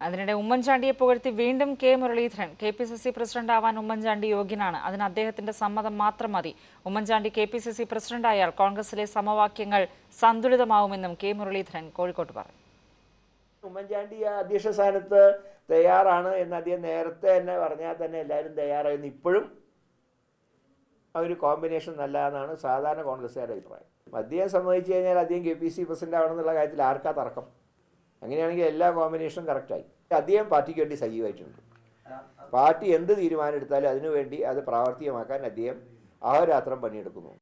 അതിനിടെ ഉമ്മൻചാണ്ടിയെ പുകഴ്ത്തി വീണ്ടും കെ മുരളീധരൻ. KPCC പ്രസിഡന്റ് ആവാൻ ഉമ്മൻചാണ്ടി യോഗ്യനാണ്. അതിന് അദ്ദേഹത്തിന്റെ സമ്മതം മാത്രം മതി. ഉമ്മൻചാണ്ടി KPCC പ്രസിഡന്റായാൽ കോൺഗ്രസിലെ സമവാക്യങ്ങൾ സന്തുലിതമാവുമെന്നും കെ മുരളീധരൻ കോഴിക്കോട്ട് പറഞ്ഞു. ഉമ്മൻചാണ്ടി അധ്യക്ഷ സ്ഥാനത്ത് തയ്യാറാണ് എന്ന് അദ്ദേഹം നേരത്തെ തന്നെ പറഞ്ഞാൽ തന്നെ എല്ലാവരും തയ്യാറായിരുന്നു. ഇപ്പോഴും ആ ഒരു കോമ്പിനേഷൻ നല്ലതെന്നാണ് സാധാരണ കോൺഗ്രസ്സുകാരുടെ അഭിപ്രായം. അദ്ദേഹം സമ്മതിച്ചു കഴിഞ്ഞാൽ അദ്ദേഹം KPCC പ്രസിഡന്റ് ആവണമെന്നുള്ള കാര്യത്തിൽ ആർക്കാ തർക്കം? അങ്ങനെയാണെങ്കിൽ എല്ലാ കോമ്പിനേഷനും കറക്റ്റായി. അദ്ദേഹം പാർട്ടിക്ക് വേണ്ടി സജീവമായിട്ടുണ്ട്. പാർട്ടി എന്ത് തീരുമാനം എടുത്താലും അതിനുവേണ്ടി അത് പ്രാവർത്തികമാക്കാൻ അദ്ദേഹം അഹോരാത്രം പണിയെടുക്കുന്നു.